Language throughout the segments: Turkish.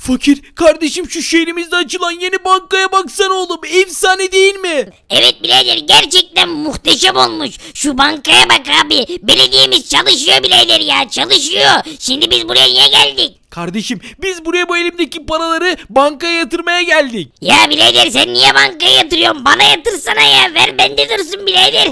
Fakir kardeşim, şu şehrimizde açılan yeni bankaya baksana oğlum, efsane değil mi? Evet birader, gerçekten muhteşem olmuş. Şu bankaya bak abi, belediyemiz çalışıyor birader ya, çalışıyor. Şimdi biz buraya niye geldik? Kardeşim biz buraya bu elimdeki paraları bankaya yatırmaya geldik. Ya birader sen niye bankaya yatırıyorsun? Bana yatırsana ya, ver bende dursun birader.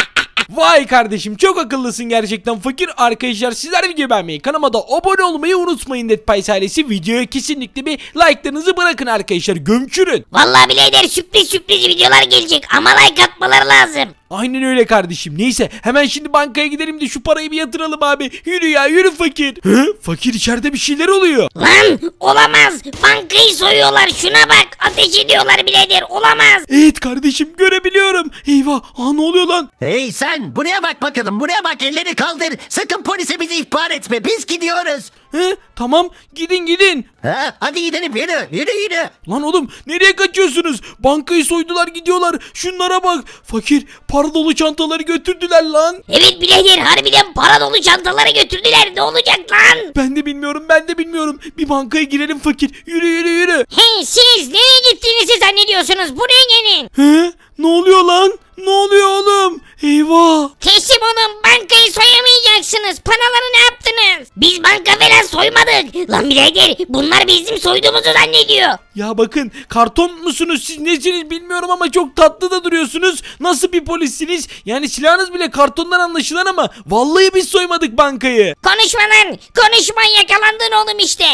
Vay kardeşim, çok akıllısın gerçekten fakir. Arkadaşlar sizler video beğenmeyi, kanalıma da abone olmayı unutmayın. Netpies ailesi, videoya kesinlikle bir like'larınızı bırakın arkadaşlar, gömçürün. Vallahi birader sürpriz videolar gelecek ama like atmaları lazım. Aynen öyle kardeşim. Neyse hemen şimdi bankaya gidelim de şu parayı bir yatıralım abi. Yürü ya yürü fakir. Hı? Fakir, içeride bir şeyler oluyor. Lan olamaz, bankayı soyuyorlar, şuna bak, ateş ediyorlar birader, olamaz. Evet kardeşim, görebiliyorum. Eyvah, ne oluyor lan? Hey sen buraya bak bakalım, buraya bak, elleri kaldır. Sakın polise bizi ihbar etme, biz gidiyoruz. He, tamam gidin. Ha, hadi gidelim, yürü. Lan oğlum nereye kaçıyorsunuz? Bankayı soydular gidiyorlar. Şunlara bak. Fakir, para dolu çantaları götürdüler lan. Evet birader, harbiden para dolu çantaları götürdüler, ne olacak lan? Ben de bilmiyorum. Bir bankaya girelim fakir. Yürü. Hey siz nereye gittiğinizi zannediyorsunuz, buraya gelin. He, ne oluyor lan? Ne oluyor oğlum? Eyvah. Teslim olun, bankayı soyamayacaksınız, paraları ne yaptınız? Biz banka falan soymadık. Lan birader, bunlar bizim soyduğumuzu zannediyor. Ya bakın, karton musunuz siz, nesiniz bilmiyorum ama çok tatlı da duruyorsunuz. Nasıl bir polissiniz? Yani silahınız bile kartondan anlaşılan ama vallahi biz soymadık bankayı. Konuşma, yakalandın oğlum işte.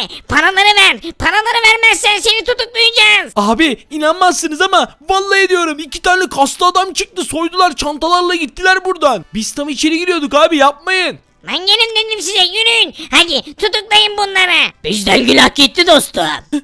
Paraları vermezsen seni tutuklayacağız. Abi inanmazsınız ama vallahi diyorum, 2 tane kaslı adam çıktı, soydular, çantalarla gittiler buradan. Biz tam içeri giriyorduk abi, yapmayın. Lan gelin dedim size, yürüyün. Hadi tutuklayın bunları. Bizden günah gitti dostum.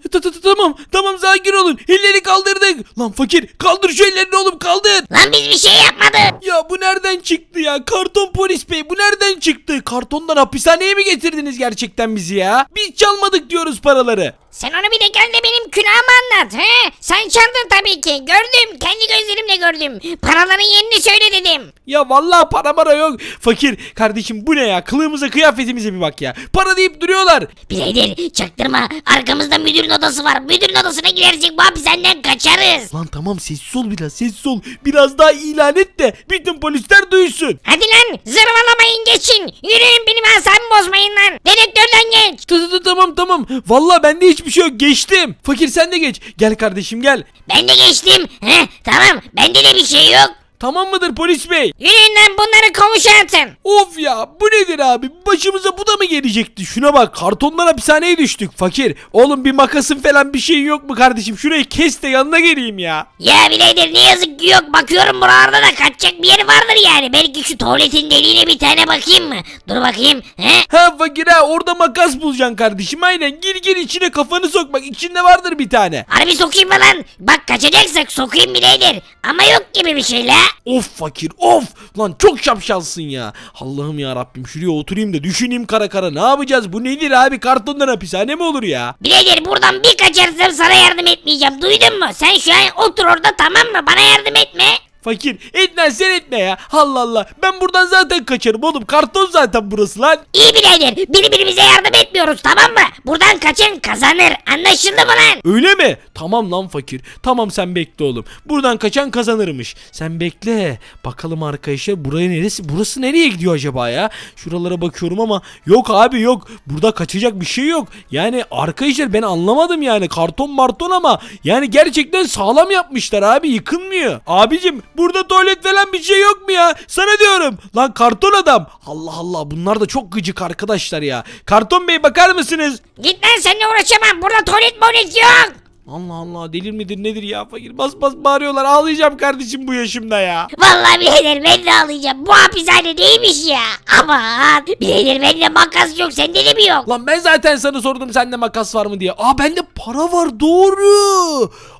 Tamam sakin olun, elleri kaldırdık. Lan fakir, kaldır şu ellerini oğlum, kaldır. Lan biz bir şey yapmadık. Ya bu nereden çıktı ya? Karton polis bey, bu nereden çıktı? Kartondan hapishaneye mi getirdiniz gerçekten bizi ya? Biz çalmadık diyoruz paraları. Sen onu bir de gel de benim külahımı anlat. He? Sen çaldın tabii ki. Gördüm. Kendi gözlerimle gördüm. Paraların yerini söyle dedim. Ya vallahi para yok. Fakir kardeşim, bu ne ya? Kılığımıza kıyafetimize bir bak ya. Para deyip duruyorlar. Birader çaktırma. Arkamızda müdürün odası var. Müdürün odasına girersek bu hapishaneden kaçarız. Lan tamam, sessiz ol biraz, sessiz ol. Biraz daha ilan et de bütün polisler duysun. Hadi lan zırvalamayın, geçin. Yürüyün, benim asabımı bozmayın lan. Dedektörden geç. Tamam. Vallahi bende hiçbir şey yok, geçtim. Fakir sen de geç. Gel kardeşim gel. Ben de geçtim. Tamam, bende de bir şey yok. Tamam mıdır polis bey? Yürüyün lan, bunları koğuşa atın. Of ya, bu nedir abi? Başımıza bu da mı gelecekti? Şuna bak, kartondan hapishaneye düştük. Fakir oğlum, bir makasın falan bir şeyin yok mu kardeşim? Şurayı kes de yanına geleyim ya. Ya birader ne yazık ki yok. Bakıyorum buralarda da kaçacak bir yeri vardır yani. Belki şu tuvaletin deliğine bir tane bakayım mı? Dur bakayım. Ha fakir, orada makas bulacaksın kardeşim, aynen. Gir içine kafanı sok, bak içinde vardır bir tane. Harbi sokayım mı lan? Bak kaçacaksak sokayım birader. Ama yok gibi bir şey la. Of fakir of, lan çok şapşalsın ya. Allah'ım ya Rabbim, şuraya oturayım da düşüneyim kara, ne yapacağız? Bu nedir abi, kartondan hapishane mi olur ya? Birader buradan bir kaçarsam sana yardım etmeyeceğim, duydun mu? Sen şu an otur orada, tamam mı? Bana yardım etme. Fakir etmezsen etme ya. Allah ben buradan zaten kaçarım oğlum, karton zaten burası lan. İyi birader, birbirimize yardım etmiyoruz, tamam mı? Buradan kaçan kazanır, anlaşıldı mı lan? Öyle mi? Tamam lan fakir, tamam sen bekle oğlum. Buradan kaçan kazanırmış. Sen bekle. Bakalım arkadaşlar, buraya neresi? Burası nereye gidiyor acaba ya? Şuralara bakıyorum ama yok abi, yok. Burada kaçacak bir şey yok. Yani arkadaşlar ben anlamadım yani, karton marton ama yani gerçekten sağlam yapmışlar abi, yıkılmıyor. Abicim burada tuvalet falan bir şey yok mu ya? Sana diyorum. Lan karton adam. Allah bunlar da çok gıcık arkadaşlar ya. Karton bey bakar mısınız? Git lan, seninle uğraşamam. Burada tuvalet yok. Allah delir midir nedir ya fakir? Bas bağırıyorlar, ağlayacağım kardeşim bu yaşımda ya. Vallahi birader ben de ağlayacağım. Bu hapishane neymiş ya? Aman birader, bende makas yok, sende de mi yok? Lan ben zaten sana sordum sende makas var mı diye. Bende para var, doğru.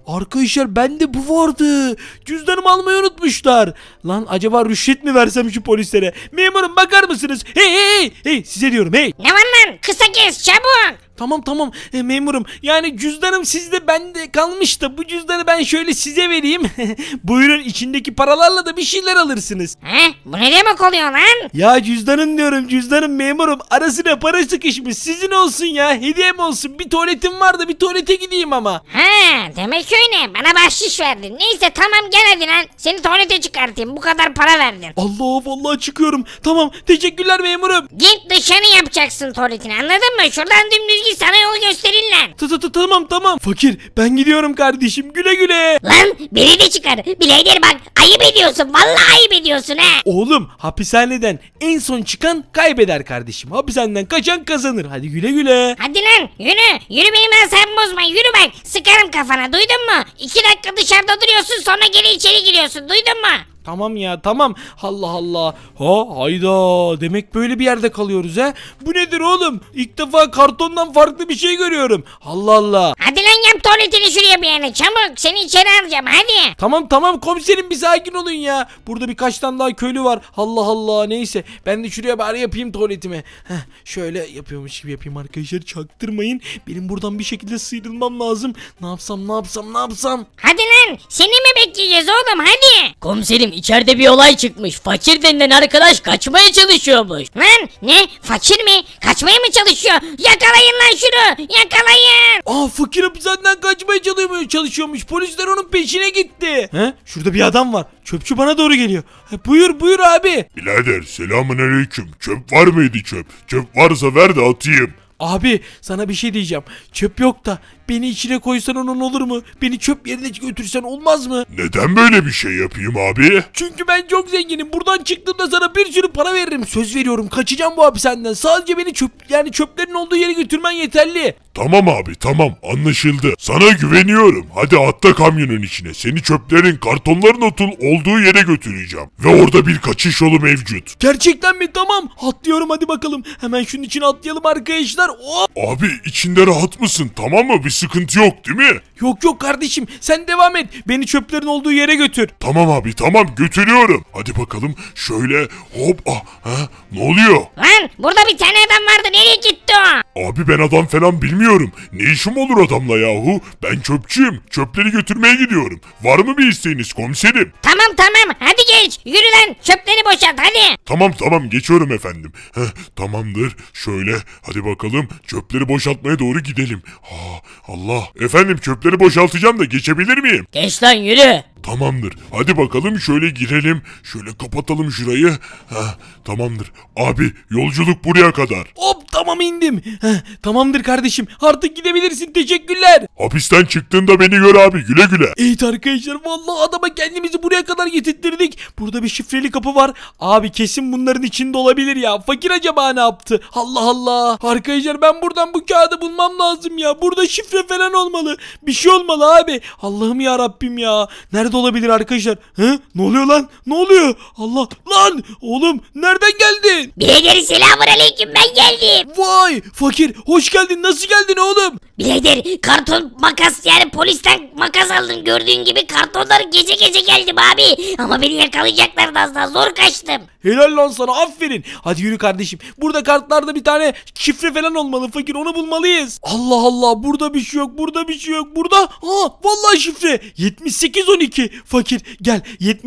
Arkadaşlar bende bu vardı. Cüzdanımı almayı unutmuşlar. Lan acaba rüşvet mi versem şu polislere? Memurum bakar mısınız? Hey size diyorum hey. Ne var lan? Kısa kes çabuk. Tamam memurum, yani cüzdanım sizde, bende kalmış da bu cüzdanı ben şöyle size vereyim. Buyurun, içindeki paralarla da bir şeyler alırsınız. He? Bu ne demek oluyor lan? Ya cüzdanın diyorum, cüzdanım memurum, arasına para sıkışmış, sizin olsun ya, hediyem olsun. Bir tuvaletim var da bir tuvalete gideyim ama. Ha, demek öyle. Bana bahşiş verdin. Neyse tamam gel hadi lan. Seni tuvalete çıkartayım. Bu kadar para verdin. Allah, vallahi çıkıyorum. Tamam, teşekkürler memurum. Git dışarı yapacaksın tuvaletini, anladın mı? Şuradan dümdüz git, sana yol gösterin lan. Tamam. Fakir, ben gidiyorum kardeşim, güle güle. Lan beni de çıkar. Birader bak, ayıp ediyorsun. Vallahi ayıp ediyorsun ha. Oğlum, hapishaneden en son çıkan kaybeder kardeşim. Hapishaneden kaçan kazanır. Hadi güle güle. Hadi lan yürü. Yürü, benim asabımı bozma. Yürü bak, sıkarım kafana, duydun mu? 2 dakika dışarıda duruyorsun, sonra geri içeri giriyorsun, duydun mu? Tamam ya, tamam. Allah Allah. Hayda. Demek böyle bir yerde kalıyoruz ha. Bu nedir oğlum? İlk defa kartondan farklı bir şey görüyorum. Allah Allah. Hadi lan yap tuvaletini şuraya bir yana, çabuk, seni içeri alacağım hadi. Tamam komiserim, bir sakin olun ya. Burada birkaç tane daha köylü var. Allah Allah, neyse. Ben de şuraya bari yapayım tuvaletimi. Şöyle yapıyormuş gibi yapayım arkadaşlar. Çaktırmayın. Benim buradan bir şekilde sıyrılmam lazım. Ne yapsam? Hadi lan, seni mi bekleyeceğiz oğlum, hadi. Komiserim içeride bir olay çıkmış. Fakir denilen arkadaş kaçmaya çalışıyormuş. Lan ne, fakir mi? Kaçmaya mı çalışıyor? Yakalayın lan şunu, yakalayın. Fakir hapishaneden kaçmaya çalışıyormuş. Polisler onun peşine gitti. Şurada bir adam var. Çöpçü bana doğru geliyor. Buyur abi. Birader selamünaleyküm. Çöp var mıydı çöp? Çöp varsa ver de atayım. Abi sana bir şey diyeceğim. Çöp yok da beni içine koysan onun olur mu? Beni çöp yerine götürsen olmaz mı? Neden böyle bir şey yapayım abi? Çünkü ben çok zenginim. Buradan çıktığımda sana bir sürü para veririm. Söz veriyorum, kaçacağım bu hapishaneden. Sadece beni çöplerin olduğu yere götürmen yeterli. Tamam abi tamam anlaşıldı. Sana güveniyorum. Hadi atla kamyonun içine. Seni çöplerin, kartonların olduğu yere götüreceğim. Ve orada bir kaçış yolu mevcut. Gerçekten mi? Tamam. Atlıyorum, hadi bakalım. Hemen şunun içine atlayalım arkadaşlar. Hop. Abi içinde rahat mısın, tamam mı? Bir sıkıntı yok değil mi? Yok kardeşim, sen devam et. Beni çöplerin olduğu yere götür. Tamam abi tamam götürüyorum. Hadi bakalım şöyle hop. Ne oluyor? Lan burada bir tane adam vardı, nereye gitti o? Abi ben adam falan bilmiyorum. Ne işim olur adamla yahu? Ben çöpçüyüm. Çöpleri götürmeye gidiyorum. Var mı bir isteğiniz komiserim? Tamam hadi geç, yürü lan, çöpleri boşalt hadi. Tamam geçiyorum efendim. Tamamdır. Şöyle hadi bakalım çöpleri boşaltmaya doğru gidelim. Allah. Efendim çöpleri boşaltacağım da geçebilir miyim? Geç lan yürü. Tamamdır. Hadi bakalım şöyle girelim. Şöyle kapatalım şurayı. Tamamdır. Abi yolculuk buraya kadar. Hop, tamam indim. Tamamdır kardeşim, artık gidebilirsin, teşekkürler. Hapisten çıktığında beni gör abi, güle güle. Evet arkadaşlar, vallahi adama kendimizi buraya kadar getirttirdik. Burada bir şifreli kapı var. Abi kesin bunların içinde olabilir ya. Fakir acaba ne yaptı? Allah Allah. Arkadaşlar ben buradan bu kağıdı bulmam lazım ya. Burada şifre falan olmalı. Bir şey olmalı abi. Allah'ım ya Rabbim ya. Nerede olabilir arkadaşlar? Ne oluyor lan? Ne oluyor? Allah lan! Oğlum nereden geldin? Birader selamünaleyküm, ben geldim. Vay! Fakir hoş geldin. Nasıl geldin oğlum? Birader karton makas, yani polisten makas aldım, gördüğün gibi kartonlar gece geldim abi. Ama beni yakalayacaklardı, az daha zor kaçtım. Helal lan sana, aferin. Hadi yürü kardeşim. Burada kartlarda bir tane şifre falan olmalı fakir, onu bulmalıyız. Allah Allah, burada bir şey yok, burada. Vallahi şifre 7812. Fakir gel,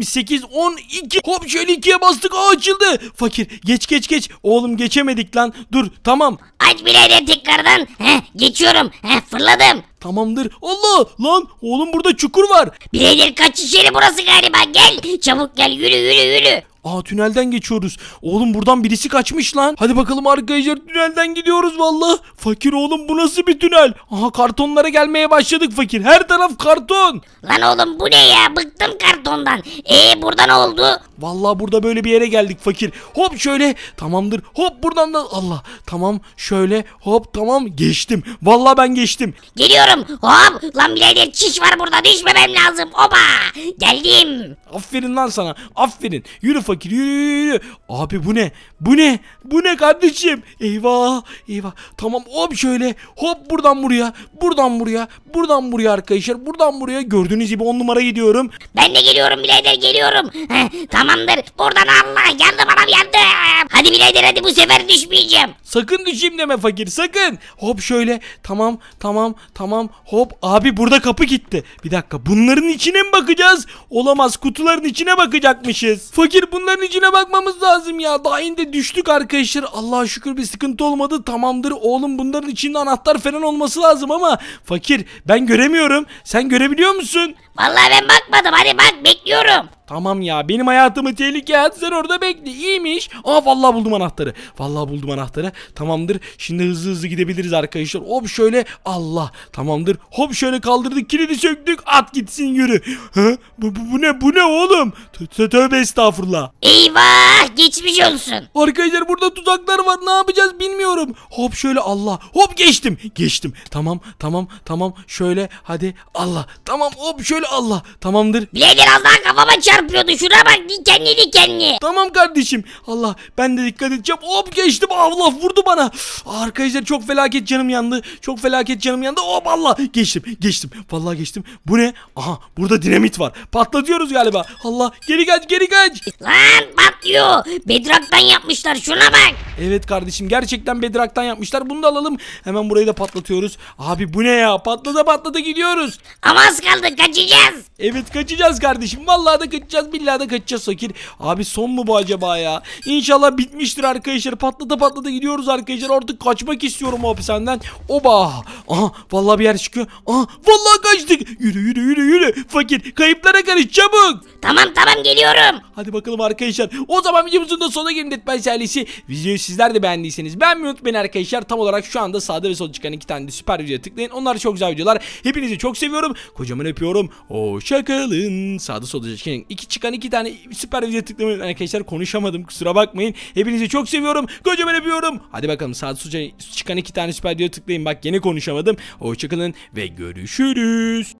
7812. Hop şöyle 2'ye bastık, açıldı. Fakir geç. Oğlum geçemedik lan. Dur tamam. Aç birader tekrardan. Geçiyorum. Fırladım. Tamamdır. Allah lan, oğlum burada çukur var. Birader kaçış yeri burası galiba, gel. Çabuk gel, yürü. Tünelden geçiyoruz. Oğlum buradan birisi kaçmış lan. Hadi bakalım arkadaşlar, tünelden gidiyoruz vallahi. Fakir oğlum, bu nasıl bir tünel? Kartonlara gelmeye başladık fakir. Her taraf karton. Lan oğlum bu ne ya, bıktım kartondan. Burada ne oldu? Vallahi burada böyle bir yere geldik fakir. Hop şöyle, tamamdır. Hop buradan da Allah. Tamam şöyle, hop tamam, geçtim. Vallahi ben geçtim. Geliyorum. Hop lan birader, çiş var burada, düşmemem lazım. Oba geldim. Aferin lan sana, aferin. Yürü fakir, yürü. Abi bu ne? Bu ne? Bu ne kardeşim? Eyvah eyvah. Tamam hop şöyle hop buradan buraya buradan buraya buradan buraya arkadaşlar buradan buraya gördüğünüz gibi 10 numara gidiyorum. Ben de geliyorum birader geliyorum. Tamamdır buradan Allah yandım anam yandım. Hadi birader hadi bu sefer düşmeyeceğim. Sakın düşeyim deme fakir sakın. Hop şöyle tamam hop abi burada kapı gitti. Bir dakika bunların içine mi bakacağız? Olamaz kutuların içine bakacakmışız. Fakir bunların içine bakmamız lazım ya. Daha yine düştük arkadaşlar. Allah'a şükür bir sıkıntı olmadı. Tamamdır oğlum bunların içinde anahtar falan olması lazım ama fakir ben göremiyorum. Sen görebiliyor musun? Vallahi ben bakmadım hadi bak bekliyorum. Tamam ya benim hayatımı tehlikeye at sen orada bekle iyiymiş. Aa vallahi buldum anahtarı. Vallahi buldum anahtarı. Tamamdır. Şimdi hızlı gidebiliriz arkadaşlar. Hop şöyle Allah. Tamamdır. Hop şöyle kaldırdık kilidi söktük. At gitsin yürü. Ha? Bu ne oğlum? Tövbe estağfurullah. Eyvah geçmiş olsun. Arkadaşlar burada tuzaklar var. Ne yapacağız bilmiyorum. Hop şöyle Allah. Hop geçtim. Geçtim. Tamam. Şöyle hadi Allah. Tamam hop şöyle Allah. Tamamdır. Birader az daha kafama çarpıyordu şuna bak dikenli. Tamam kardeşim. Allah ben de dikkat edeceğim. Hop geçtim. Allah vurdu bana. Arkadaşlar çok felaket canım yandı. Hop Allah geçtim. Vallahi geçtim. Bu ne? Aha burada dinamit var. Patlatıyoruz galiba. Allah geri kaç. Lan patlıyor. Bedrock'tan yapmışlar şuna bak. Evet kardeşim gerçekten bedrock'tan yapmışlar. Bunu da alalım. Hemen burayı da patlatıyoruz. Abi bu ne ya? Patlata gidiyoruz. Ama az kaldı kaçacağız. Evet kaçacağız kardeşim. Vallahi da kaçacağız. Billahi da kaçacağız fakir. Abi son mu bu acaba ya? İnşallah bitmiştir arkadaşlar. Patlata gidiyoruz arkadaşlar. Artık kaçmak istiyorum o hapishaneden. Oba. Aha vallahi bir yer çıkıyor. Aha vallahi kaçtık. Yürü. Fakir kayıplara karış çabuk. Tamam geliyorum. Hadi bakalım arkadaşlar. O zaman videomuzun da sonuna gelin Dead by ailesi. Videoyu sizler de beğendiyseniz beğenmeyi unutmayın arkadaşlar. Tam olarak şu anda sağda ve solda çıkan 2 tane de süper videoya tıklayın. Onlar çok güzel videolar. Hepinizi çok seviyorum. Kocaman öpüyorum. Hoşçakalın. Sağda solda çıkan 2 tane süper videoya tıklamayın arkadaşlar. Konuşamadım kusura bakmayın. Hepinizi çok seviyorum. Kocaman öpüyorum. Hadi bakalım sağda solda çıkan 2 tane süper videoya tıklayın. Bak yine konuşamadım. Hoşçakalın ve görüşürüz.